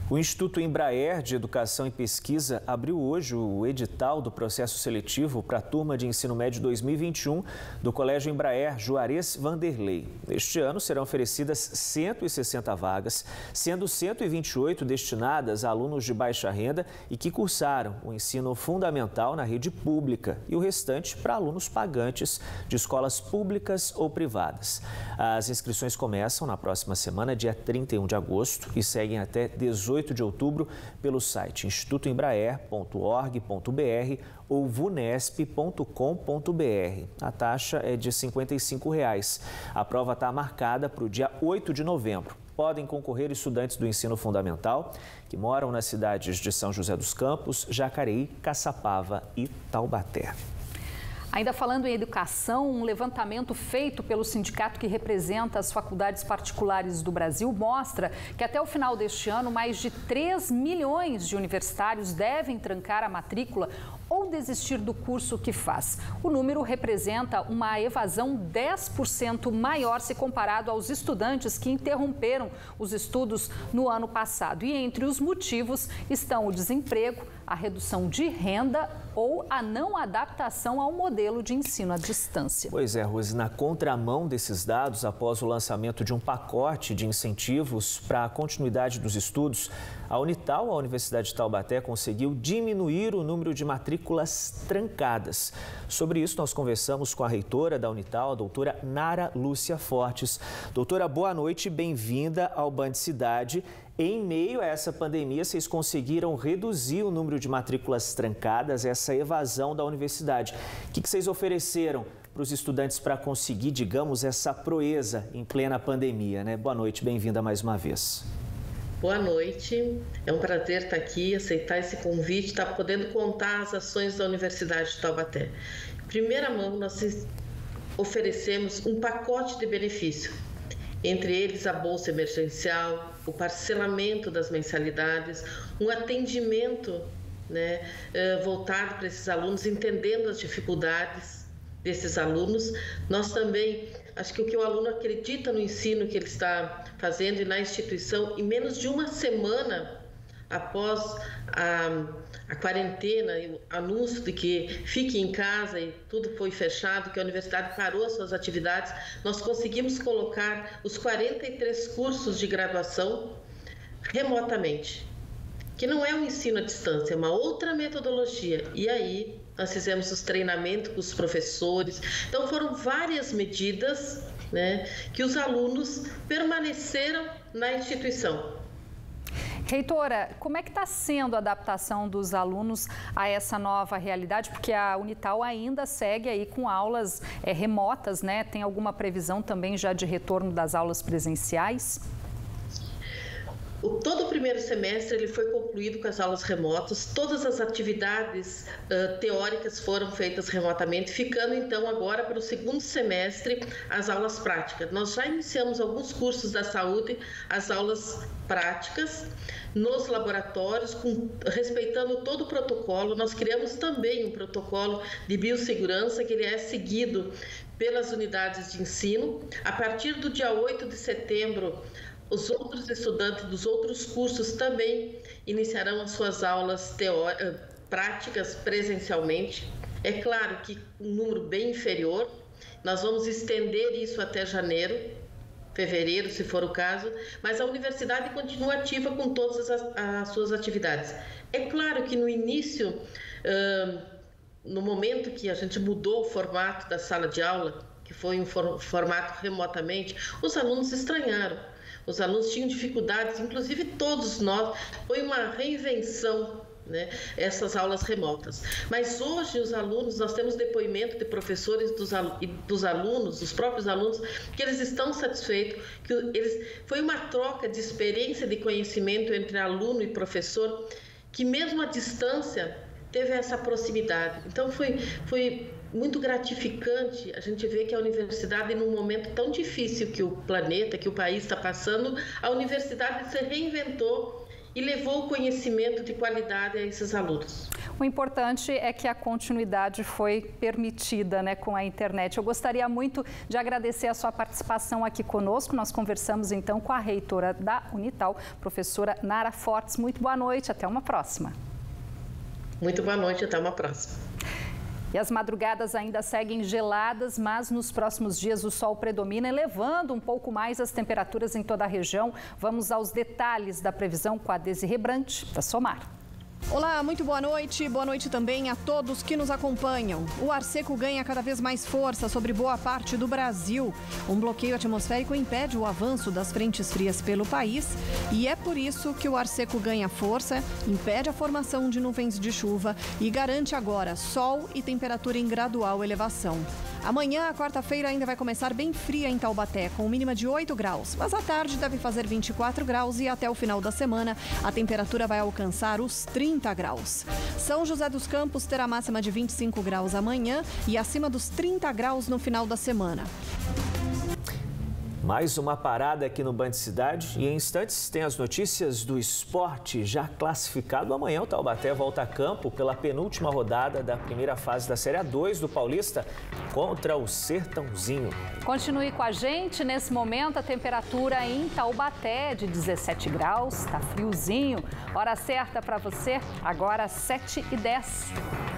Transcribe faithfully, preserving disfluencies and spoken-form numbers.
O Instituto Embraer de Educação e Pesquisa abriu hoje o edital do processo seletivo para a turma de ensino médio dois mil e vinte e um do Colégio Embraer Juarez Vanderlei. Este ano serão oferecidas cento e sessenta vagas, sendo cento e vinte e oito destinadas a alunos de baixa renda e que cursaram o ensino fundamental na rede pública e o restante para alunos pagantes de escolas públicas ou privadas. As inscrições começam na próxima semana, dia trinta e um de agosto, e seguem até dezoito de outubro pelo site instituto embraer ponto org ponto br ou vunesp ponto com ponto br. A taxa é de cinquenta e cinco reais. A prova está marcada para o dia oito de novembro. Podem concorrer estudantes do ensino fundamental que moram nas cidades de São José dos Campos, Jacareí, Caçapava e Taubaté. Ainda falando em educação, um levantamento feito pelo sindicato que representa as faculdades particulares do Brasil mostra que até o final deste ano, mais de três milhões de universitários devem trancar a matrícula ou desistir do curso que faz. O número representa uma evasão dez por cento maior se comparado aos estudantes que interromperam os estudos no ano passado. E entre os motivos estão o desemprego, a redução de renda ou a não adaptação ao modelo de ensino à distância. Pois é, Rose, na contramão desses dados, após o lançamento de um pacote de incentivos para a continuidade dos estudos, a Unital, a Universidade de Taubaté, conseguiu diminuir o número de matrículas trancadas. Sobre isso, nós conversamos com a reitora da Unital, a doutora Nara Lúcia Fortes. Doutora, boa noite e bem-vinda ao Band Cidade. Em meio a essa pandemia, vocês conseguiram reduzir o número de matrículas trancadas, essa evasão da universidade. O que vocês ofereceram para os estudantes para conseguir, digamos, essa proeza em plena pandemia, né? Boa noite, bem-vinda mais uma vez. Boa noite, é um prazer estar aqui, aceitar esse convite, estar podendo contar as ações da Universidade de Taubaté. Em primeira mão, nós oferecemos um pacote de benefício, entre eles a bolsa emergencial, o parcelamento das mensalidades, um atendimento, né, voltado para esses alunos, entendendo as dificuldades desses alunos. Nós também, acho que o que o aluno acredita no ensino que ele está fazendo e na instituição, em menos de uma semana após a, a quarentena e o anúncio de que fique em casa e tudo foi fechado, que a universidade parou suas atividades, nós conseguimos colocar os quarenta e três cursos de graduação remotamente, que não é um ensino à distância, é uma outra metodologia. E aí nós fizemos os treinamentos com os professores. Então foram várias medidas, né, que os alunos permaneceram na instituição. Reitora, como é que está sendo a adaptação dos alunos a essa nova realidade? Porque a Unital ainda segue aí com aulas é, remotas, né? Tem alguma previsão também já de retorno das aulas presenciais? O, todo o primeiro semestre ele foi concluído com as aulas remotas, todas as atividades uh, teóricas foram feitas remotamente, ficando então agora para o segundo semestre as aulas práticas. Nós já iniciamos alguns cursos da saúde, as aulas práticas nos laboratórios, com, respeitando todo o protocolo. Nós criamos também um protocolo de biossegurança que ele é seguido pelas unidades de ensino. A partir do dia oito de setembro, os outros estudantes dos outros cursos também iniciarão as suas aulas teóricas, práticas presencialmente. É claro que um número bem inferior, nós vamos estender isso até janeiro, fevereiro, se for o caso, mas a universidade continua ativa com todas as, as suas atividades. É claro que no início, uh, no momento que a gente mudou o formato da sala de aula, que foi um for, formato remotamente, os alunos estranharam. Os alunos tinham dificuldades, inclusive todos nós, foi uma reinvenção, né, essas aulas remotas. Mas hoje os alunos, nós temos depoimento de professores dos, e dos alunos, dos próprios alunos, que eles estão satisfeitos, que eles, foi uma troca de experiência, de conhecimento entre aluno e professor, que mesmo à distância teve essa proximidade. Então foi, foi muito gratificante a gente ver que a universidade, num momento tão difícil que o planeta, que o país está passando, a universidade se reinventou e levou o conhecimento de qualidade a esses alunos. O importante é que a continuidade foi permitida, né, com a internet. Eu gostaria muito de agradecer a sua participação aqui conosco. Nós conversamos então com a reitora da Unital, professora Nara Fortes. Muito boa noite, até uma próxima. Muito boa noite, até uma próxima. E as madrugadas ainda seguem geladas, mas nos próximos dias o sol predomina, elevando um pouco mais as temperaturas em toda a região. Vamos aos detalhes da previsão com a Desirê Brant, da Somar. Olá, muito boa noite. Boa noite também a todos que nos acompanham. O ar seco ganha cada vez mais força sobre boa parte do Brasil. Um bloqueio atmosférico impede o avanço das frentes frias pelo país e é por isso que o ar seco ganha força, impede a formação de nuvens de chuva e garante agora sol e temperatura em gradual elevação. Amanhã, a quarta-feira, ainda vai começar bem fria em Taubaté, com mínima de oito graus, mas à tarde deve fazer vinte e quatro graus e até o final da semana a temperatura vai alcançar os trinta graus. São José dos Campos terá máxima de vinte e cinco graus amanhã e acima dos trinta graus no final da semana. Mais uma parada aqui no Band Cidade e em instantes tem as notícias do esporte já classificado. Amanhã o Taubaté volta a campo pela penúltima rodada da primeira fase da Série A dois do Paulista contra o Sertãozinho. Continue com a gente. Nesse momento a temperatura em Taubaté é de dezessete graus, tá friozinho. Hora certa para você, agora sete e dez.